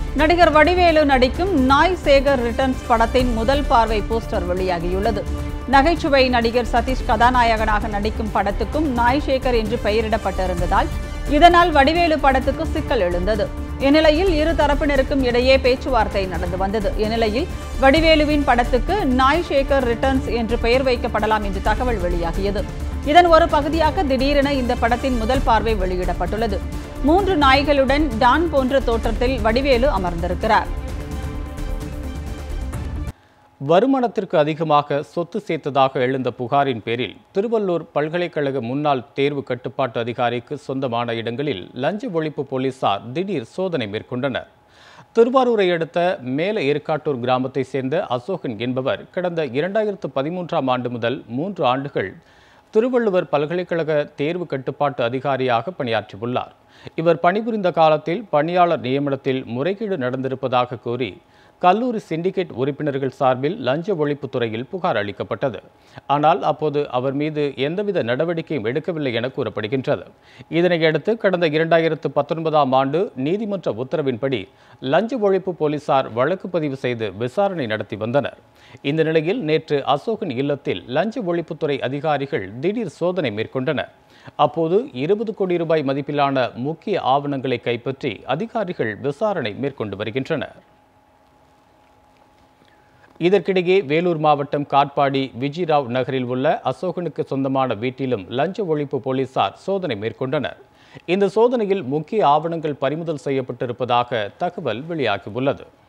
நடிகர் வடிவேலு நடிக்கும் நாய் சேகர் ரிட்டர்ன்ஸ் படத்தின் முதல் பார்வை போஸ்டர் வெளியாகியுள்ளது. நகைச்சுவை நடிகர் சதீஷ் கதாநாயகனாக நடிக்கும் படத்துக்கும் நாய் சேகர் என்று பெயரிடப்பட்டிருந்ததால் இதனால் வடிவேலு படத்துக்கு சிக்கல் எழுந்தது. இந்நிலையில் இரு தரப்பினருக்கும் இடையே பேச்சுவார்த்தை நடந்து வந்தது. இந்நிலையில் வடிவேலுவின் படத்துக்கு நாய் சேகர் ரிட்டர்ன்ஸ் என்று பெயர் வைக்கப்படலாம் என்று தகவல் வெளியாகியது. இதன் ஒரு பகுதியாக திடீரென இந்த படத்தின் முதல் பார்வை வெளியிடப்பட்டுள்ளது. 3 நாய்களுடன் டான் போன்ற தோற்றத்தில் வடிவேலு அமர்ந்திருக்கிறார். வருமானத்திற்கு அதிகமாக சொத்து சேர்த்ததாக எழுந்த புகாரின் பேரில் திருவள்ளூர் பல்கலைக்கழக முன்னாள் தேர்வு கட்டுப்பாட்டு அதிகாரிக்கு சொந்தமான இடங்களில் லஞ்ச ஒழிப்பு போலீசார் திடீர் சோதனை மேற்கொண்டனர். திருவாரூரை அடுத்த மேல ஏற்காட்டூர் கிராமத்தை சேர்ந்த அசோகன் என்பவர் கடந்த 2013ஆம் ஆண்டு முதல் 3 ஆண்டுகள் திருவள்ளுவர் பல்கலைக்கழக தேர்வு கட்டுப்பாட்டு அதிகாரியாக பணியாற்றியுள்ளார். இவர் பணிபுரிந்த காலத்தில் பணியாளர் நியமனத்தில் முறைகேடு நடந்திருப்பதாக கூறி கல்லூரி சிண்டிகேட் உறுப்பினர்கள் சார்பில் லஞ்ச ஒழிப்புத் துறையில் புகார் அளிக்கப்பட்டது. ஆனால் அப்போது அவர் மீது எந்தவித நடவடிக்கையும் எடுக்கவில்லை என கூறப்படுகின்றது. இதனையடுத்து கடந்த 2019ஆம் ஆண்டு நீதிமன்ற உத்தரவின்படி லஞ்ச ஒழிப்பு போலீசார் வழக்கு பதிவு செய்து விசாரணை நடத்தி வந்தனர். இந்த நிலையில் நேற்று அசோகன் இல்லத்தில் லஞ்ச ஒழிப்புத்துறை அதிகாரிகள் திடீர் சோதனை மேற்கொண்டனர். அப்போது 20 கோடி ரூபாய் மதிப்பிலான முக்கிய ஆவணங்களை கைப்பற்றி அதிகாரிகள் விசாரணை மேற்கொண்டு வருகின்றனர். இதற்கிடையே வேலூர் மாவட்டம் காட்பாடி விஜிராவ் நகரில் உள்ள அசோகனுக்கு சொந்தமான வீட்டிலும் லஞ்ச ஒழிப்பு போலீசார் சோதனை மேற்கொண்டனர். இந்த சோதனையில் முக்கிய ஆவணங்கள் பறிமுதல் செய்யப்பட்டிருப்பதாக தகவல் வெளியாகியுள்ளது.